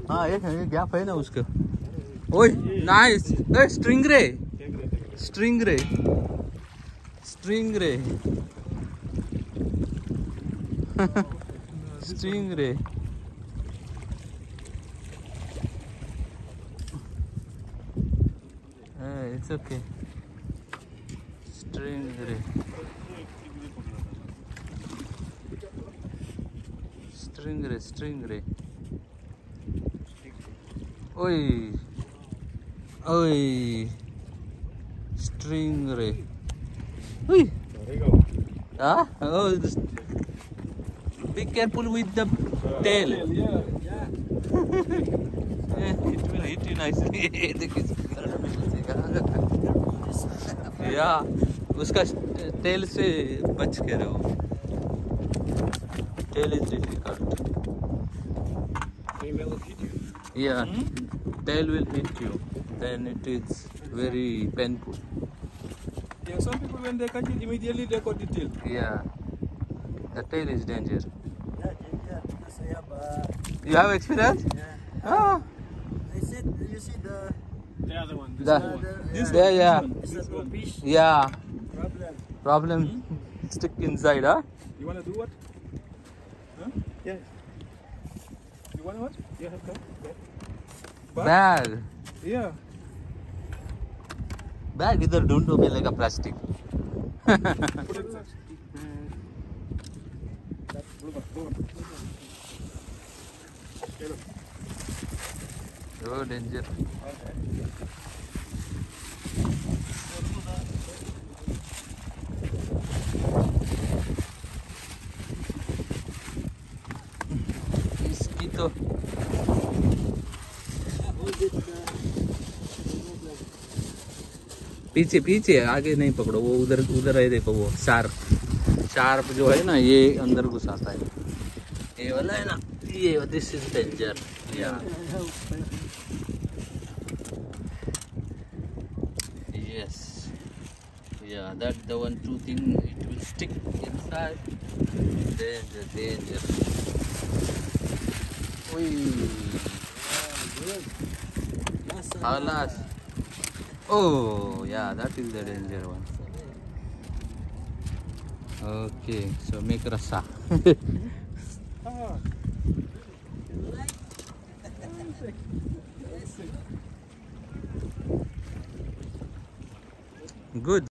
हाँ एक गैप है ना उसके। ओए nice, stingray, stingray, stingray, stingray. It's okay. String ray. String ray, string ray. Oi, oi, string ray. Oi. There you go. Ah, oh, be careful with the tail. Yeah. It will hit you nicely. या उसका tell से बच के रहो। Tail is difficult. Female will hit you. Yeah, tail will hit you. Then it is very painful. Yeah, some people when they catch it immediately they cut the tail. Yeah, the tail is danger. Yeah, because I have You have experience? yeah. Ah, You see the The other one. this yeah, yeah, it's a no fish yeah. problem. Problem stick inside, huh? You wanna do what? Huh? Yeah. You wanna what? Yeah, come. Go. Bag. Yeah. Bag इधर ढूंढो मिलेगा plastic. Put it inside. Oh, danger. इसकी तो पीछे पीछे आगे नहीं पकड़ो, वो उधर उधर है, देखो वो शार्प जो है ना, ये अंदर घुस आता है, ये वाला है ना, ये this is danger. Yeah yes, yeah that the one two thing, it will stick inside. Danger danger. ओए Halas. Oh, yeah, that is the danger one. Okay, so make rasa. Good.